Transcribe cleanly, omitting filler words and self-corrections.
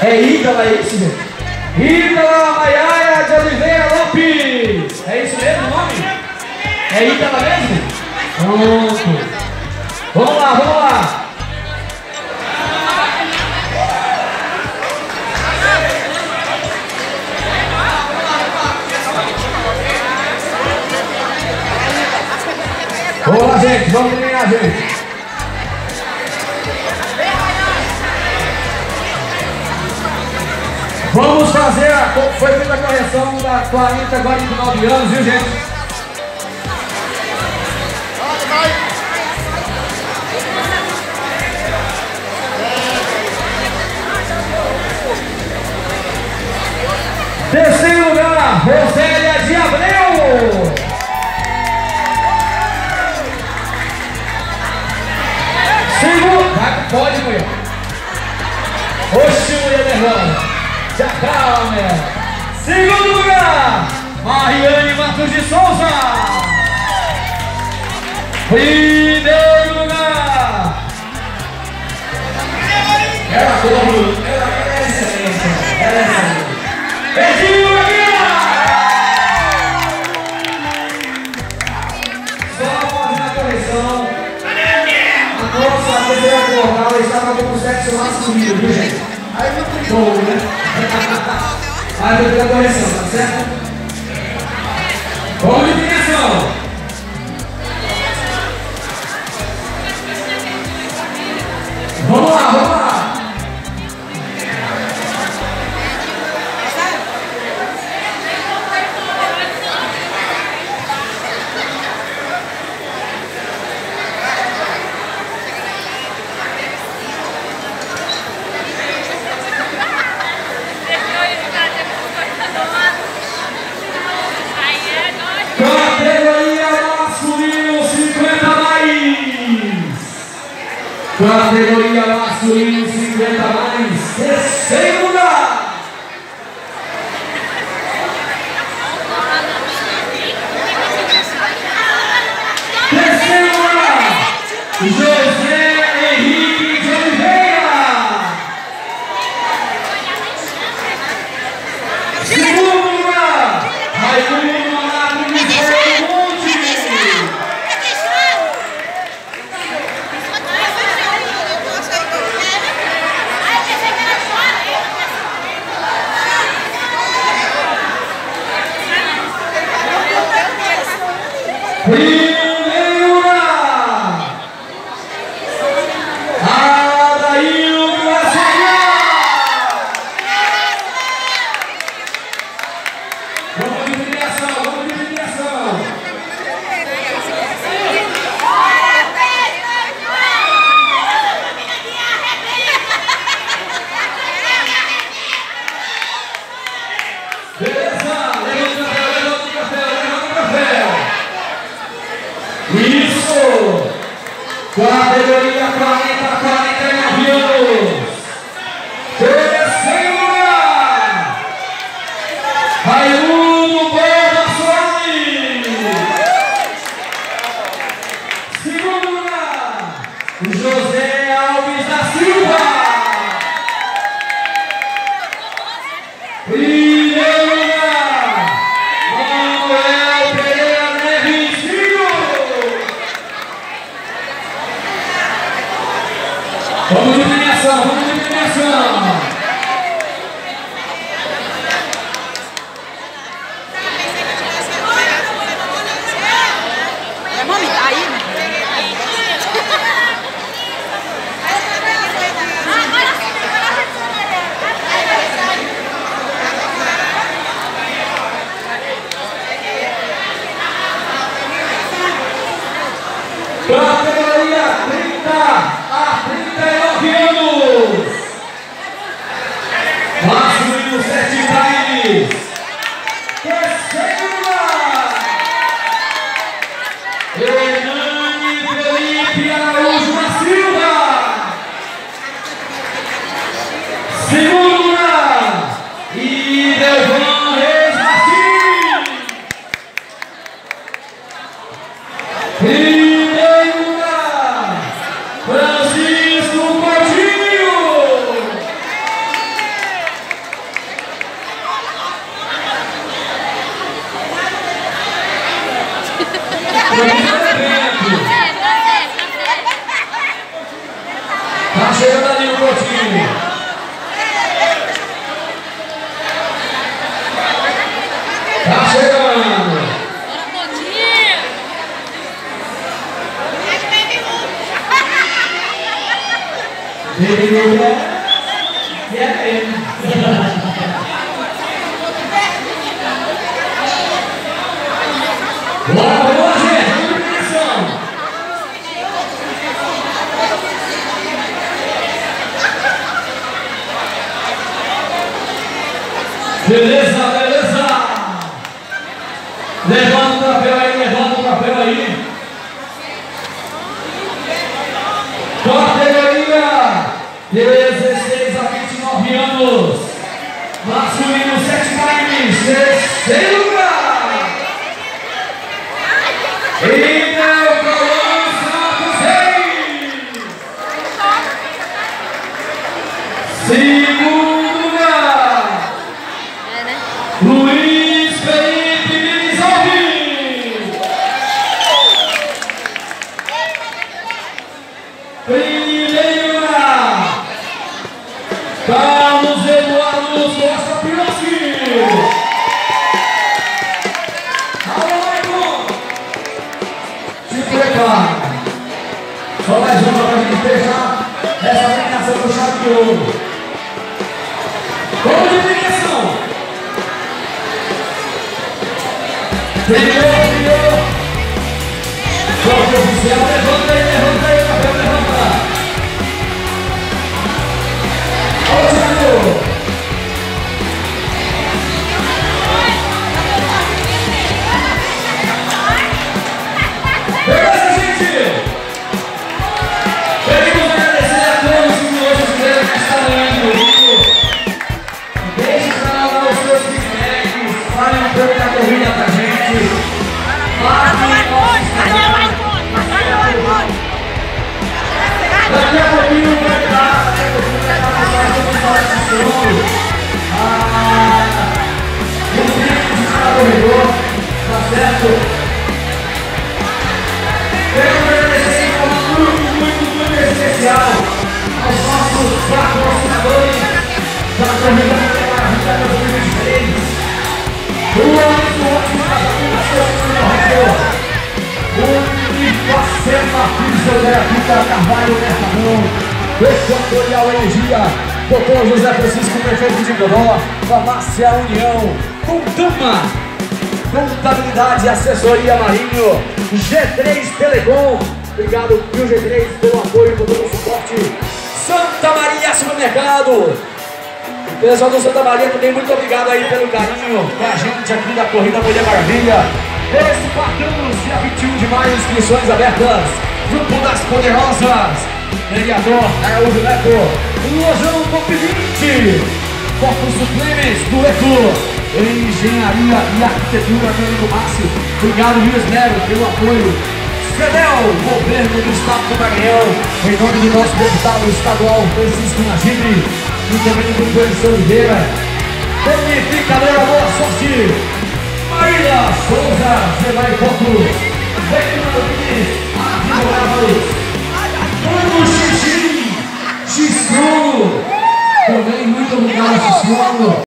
É Ítala, é isso, gente? Ítala Maiara de Oliveira Lopes. É isso mesmo o nome? É Ítala mesmo? Pronto. Vamos lá, vamos lá. Vamos lá, gente. Vamos terminar, gente. Vamos fazer foi feita a correção da 40 agora de 9 anos, viu, gente? Terceiro lugar, Rosélia de Abreu. Segundo, pode, mulher. Oxe, mulher nervosa. Já calma, segundo lugar, Mariane Matos de Souza. Primeiro lugar, ela é excelente, ela é excelente. Beijinho, só fazer a correção. A nossa terceira jornal estava com o sexo masculino, viu, gente? Aí muito bom, né? Aí eu vou a correção, tá certo? Vamos de direção. Vamos lá, vamos lá. Categoria masculino 50 mais, terceiro lugar. Terceiro lugar, José Henrique de Oliveira. Segundo lugar, Raimundo Monato de Monte. Primeiro lugar, Adaildo Açaí. Vamos de criação, vamos de criação. Beleza, levanta o café. Isso! Categoria 40-49 anos. Terceiro lugar, Raimundo Borba Soares. Segundo lugar, José Alves da Silva. Primeiro lugar, Manuel Pereira Neves Filho. Vamos de premiação, vamos de premiação. Mami, tá aí? Categoria 30 a 39 anos. Tá chegando ali o Coutinho. Tá chegando. Bora, gente, muita pressão. Beleza, beleza. Levanta o troféu aí, levanta o troféu aí. Categoria 16 a 29 anos. Masculino 7 times, terceiro lugar. Ineu Cauã Santos Reis. Segundo lugar, Luiz Felipe Lizalvi. Primeiro lugar, Carlos Eduardo Costa Piroski. Alô, Maicon. Se prepara. Só mais uma para a gente fechar essa aplicação do chave de ouro. Vamos de ligação. Primeiro. Corte oficial, levanta aí, papel, levanta. Olha o Thiago. Beleza, gente? Queremos agradecer a todos que hoje estiveram nesta manhã de domingo. Deixe para lá os seus feedbacks, fale um pouco da corrida pra gente. Marque nosso Instagram. Daqui a pouquinho vai estar, o vídeo de cada corredor, tá certo? Quero agradecer de forma muito especial aos nossos patrocinadores da Corrida Maravilha 2023. O Ônibus Casamento, o Unifacema Fisioterapia Carvalho Mercadão, Equatorial Energia, Dr. José Francisco, prefeito de Godó, Farmácia União, Contama, Contabilidade e Assessoria Marinho, G3 Telecom, obrigado, viu, G3, pelo apoio, por todo o suporte. Santa Maria Supermercado, o pessoal do Santa Maria também, muito obrigado aí pelo carinho com a gente aqui da Corrida Mulher Maravilha. Esse Espartanos, dia 21 de maio, inscrições abertas, Grupo das Poderosas, vereador Araújo Neto, Lojão Top 20, Corpus Suplemes do Eco, Engenharia e Arquitetura do Márcio, obrigado, Luiz Nero, pelo apoio. CEDEL, Governo do Estado do Maranhão, em nome do nosso deputado estadual Francisco Najib, e também do professor Oliveira, Bonificadora Boa Sorte, Marília Souza, Zelai Fotos, Beto Luiz, Advogados, Bruno Xixi, X-Crono, também muito obrigado, X-Crono.